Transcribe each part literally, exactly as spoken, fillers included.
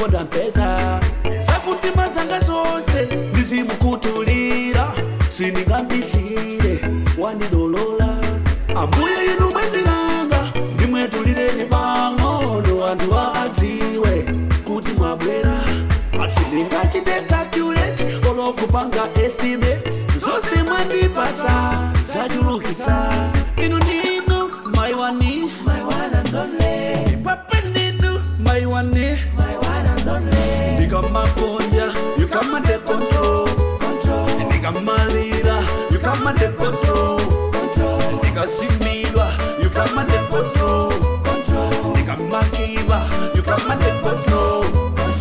ndipo ndampeza sakuti mazanga zonse ndizimukutulira sindingambisire wandidolola ambuye inu mwezi langa ndimwetulireni pang'ono anthu adziwe kuti mwabwera asindingachite calculate olokupanga estimate zonse mwandipasa zachulukitsa inu ndinu my one my one and only papa ndinu my one my one and only ndikamakonja you come and take control control ndikamalira you come and take control control ndikasimidwa you come and take control control ndikamakiva you come and take control control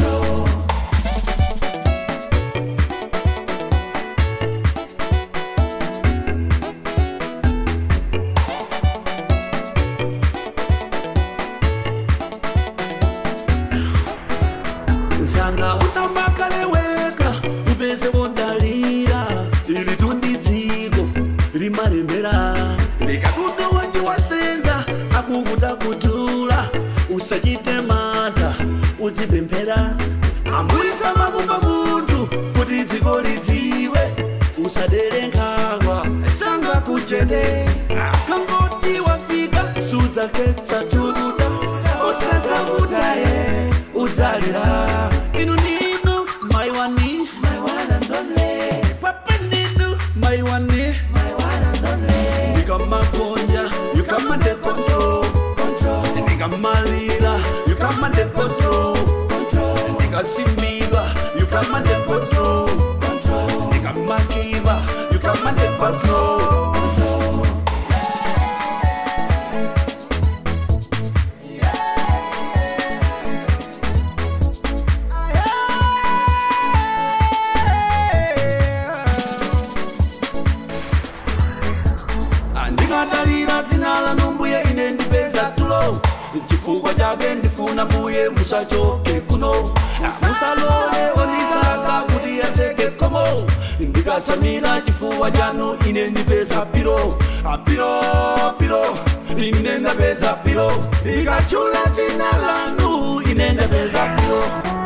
Sanga usambakaleweka upeze bondalira ili tundidziko limalembera likadudo wanji wasenza akuvuta kutula usachite mata uzipemphera ambuyisa makumba munthu kuti dziko lidziwe usadere nkhawa sanga kuchete kangoti wafika sudzaketsa tukuta usadzakutaye udzalira inu ndinu my one my one and only papa ndinu my one my one and only ndikamakonja you come and take control control ndikamalira you come and take control control ndikasimidwa you come and take control control ndikamakiva you come and take control control ndikadalira dzina la numbuye ine ndipeza tulo chifukwa chake ndifuna mbuye musachoke kuno musalole ondisaka kuti yaseke komo ndikatsamira chifuwa chanu ine ndipeza piro apiro piro ine ndapeza piro ndikachula dzina lanu ine ndapeza piro